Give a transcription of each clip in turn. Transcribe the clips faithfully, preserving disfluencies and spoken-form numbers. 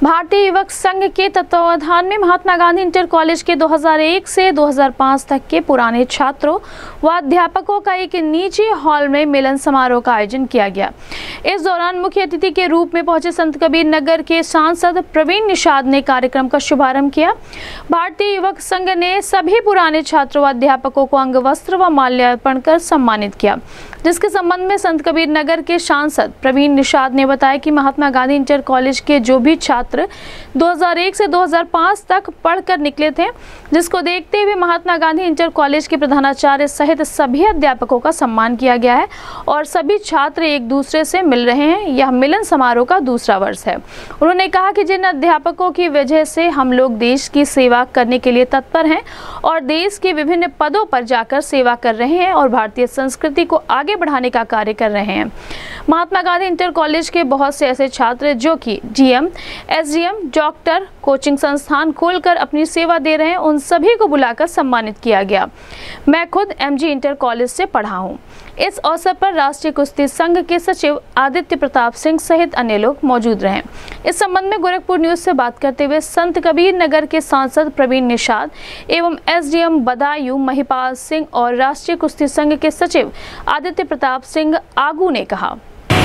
भारतीय युवक संघ के तत्वावधान में महात्मा गांधी इंटर कॉलेज के दो हज़ार एक से दो हज़ार पाँच तक के पुराने छात्रों व अध्यापकों का एक निजी हॉल में मिलन समारोह का आयोजन किया गया। इस दौरान मुख्य अतिथि के रूप में पहुंचे संत कबीर नगर के सांसद प्रवीण निषाद ने कार्यक्रम का शुभारंभ किया। भारतीय युवक संघ ने सभी पुराने छात्रों व अध्यापकों को अंग वस्त्र व माल्यार्पण कर सम्मानित किया, जिसके संबंध में संत कबीर नगर के सांसद प्रवीण निषाद ने बताया कि महात्मा गांधी इंटर कॉलेज के जो भी छात्र दो हज़ार एक से दो हज़ार पाँच तक पढ़कर निकले थे, जिसको देखते हुए महात्मा गांधी इंटर कॉलेज के प्रधानाचार्य सहित सभी अध्यापकों का सम्मान किया गया है और सभी छात्र एक दूसरे से मिल रहे हैं। यह मिलन समारोह का दूसरा वर्ष है। उन्होंने कहा कि जिन अध्यापकों की वजह से हम लोग देश की सेवा करने के लिए तत्पर हैं और देश के विभिन्न पदों पर जाकर सेवा कर रहे हैं और भारतीय संस्कृति को आगे बढ़ाने का कार्य कर रहे हैं। महात्मा गांधी इंटर कॉलेज के बहुत से ऐसे छात्र जो कि जीएम, एसडीएम, डॉक्टर, कोचिंग संस्थान खोलकर अपनी सेवा दे रहे हैं, उन सभी को बुलाकर सम्मानित किया गया। मैं खुद एमजी इंटर कॉलेज से पढ़ा हूं। इस अवसर पर राष्ट्रीय कुश्ती संघ के सचिव आदित्य प्रताप सिंह सहित अन्य लोग मौजूद रहे। इस संबंध में गोरखपुर न्यूज से बात करते हुए संत कबीर नगर के सांसद प्रवीण निषाद एवं एसडीएम बदायूं महिपाल सिंह और राष्ट्रीय कुश्ती संघ के सचिव आदित्य प्रताप सिंह आगू ने कहा।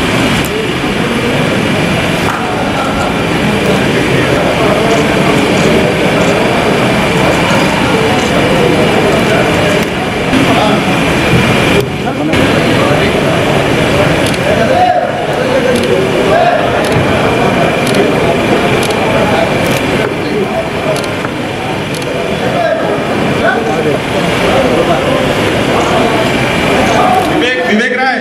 विवेक विवेक राय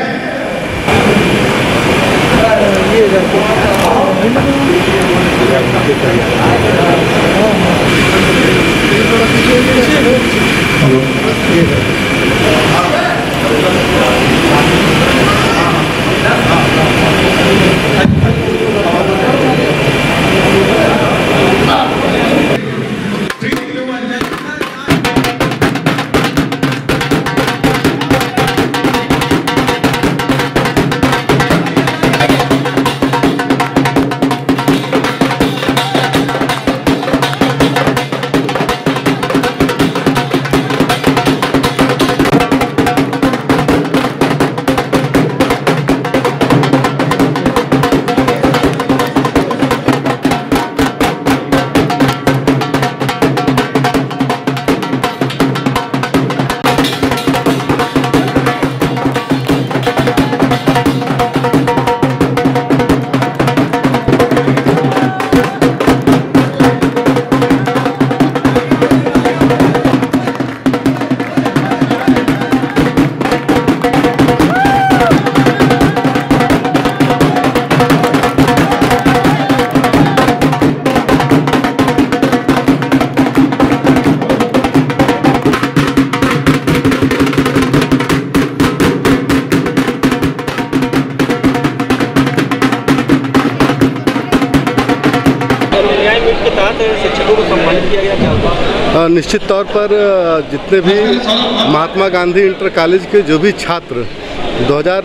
के तहत शिक्षकों को सम्मानित किया गया क्या? निश्चित तौर पर जितने भी महात्मा गांधी इंटर कॉलेज के जो भी छात्र दो हज़ार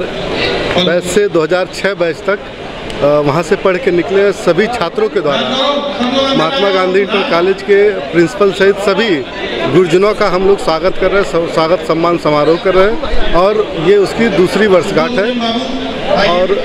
बैच से दो हज़ार छह बैच तक वहाँ से पढ़ के निकले, सभी छात्रों के द्वारा महात्मा गांधी इंटर कॉलेज के प्रिंसिपल सहित सभी गुरुजनों का हम लोग स्वागत कर रहे हैं, स्वागत सम्मान समारोह कर रहे हैं और ये उसकी दूसरी वर्षगांठ है। और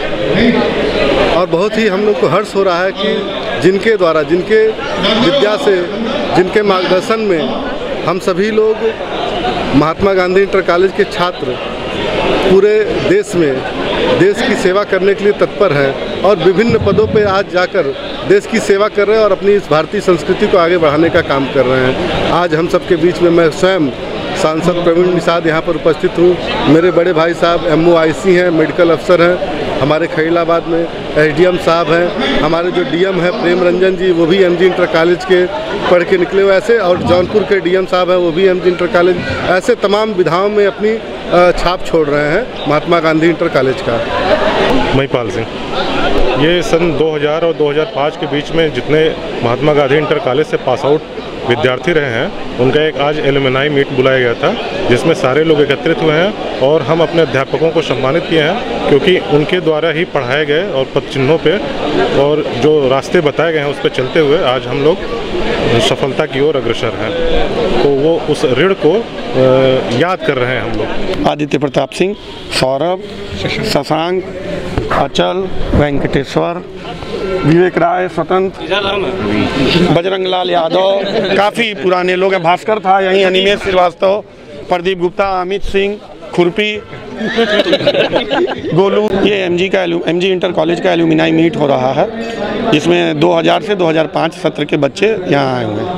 और बहुत ही हम लोग को हर्ष हो रहा है कि जिनके द्वारा, जिनके विद्या से, जिनके मार्गदर्शन में हम सभी लोग महात्मा गांधी इंटर कॉलेज के छात्र पूरे देश में देश की सेवा करने के लिए तत्पर हैं और विभिन्न पदों पे आज जाकर देश की सेवा कर रहे हैं और अपनी इस भारतीय संस्कृति को आगे बढ़ाने का काम कर रहे हैं। आज हम सबके बीच में मैं स्वयं सांसद प्रवीण निषाद यहाँ पर उपस्थित हूँ। मेरे बड़े भाई साहब एम ओ आई सी हैं, मेडिकल अफसर हैं, हमारे खलीलाबाद में एसडीएम साहब हैं, हमारे जो डीएम हैं प्रेम रंजन जी, वो भी एमजी इंटर कॉलेज के पढ़ के निकले हुए ऐसे, और जौनपुर के डीएम साहब हैं वो भी एमजी इंटर कॉलेज, ऐसे तमाम विधाओं में अपनी छाप छोड़ रहे हैं महात्मा गांधी इंटर कॉलेज का। महिपाल सिंह ये सन दो हज़ार और दो हज़ार पाँच के बीच में जितने महात्मा गांधी इंटर कॉलेज से पास आउट विद्यार्थी रहे हैं उनका एक आज एलुमनाई मीट बुलाया गया था, जिसमें सारे लोग एकत्रित हुए हैं और हम अपने अध्यापकों को सम्मानित किए हैं, क्योंकि उनके द्वारा ही पढ़ाए गए और पद चिन्हों पे और जो रास्ते बताए गए हैं उस पर चलते हुए आज हम लोग सफलता की ओर अग्रसर हैं। तो वो उस ऋण को याद कर रहे हैं हम लोग। आदित्य प्रताप सिंह, सौरभ, शशांक, अचल, वेंकटेश्वर, विवेक राय, स्वतंत्र, बजरंग लाल यादव, काफ़ी पुराने लोग हैं। भास्कर था यहीं, अनिमेश श्रीवास्तव, प्रदीप गुप्ता, अमित सिंह, खुरपी, गोलू। ये एमजी का एमजी इंटर कॉलेज का एलुमिनाई मीट हो रहा है, जिसमें दो हज़ार से दो हज़ार पाँच सत्र के बच्चे यहाँ आए हुए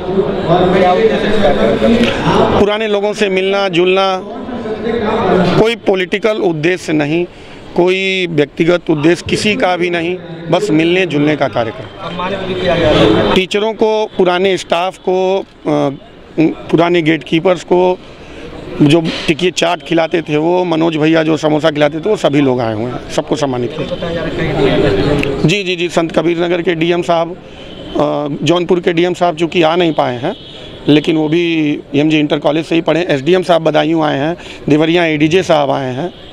हैं। पुराने लोगों से मिलना जुलना, कोई पॉलिटिकल उद्देश्य नहीं, कोई व्यक्तिगत उद्देश्य किसी का भी नहीं, बस मिलने जुलने का कार्यक्रम। टीचरों को, पुराने स्टाफ को, पुराने गेट कीपर्स को, जो टिकिए चाट खिलाते थे वो, मनोज भैया जो समोसा खिलाते थे, वो सभी लोग आए हुए हैं, सबको सम्मानित किया। जी जी जी संत कबीर नगर के डीएम साहब, जौनपुर के डीएम साहब चूँकि आ नहीं पाए हैं, लेकिन वो भी एमजी इंटर कॉलेज से ही पढ़े। एसडीएम साहब बदायूं आए हैं, देवरिया एडीजे साहब आए हैं।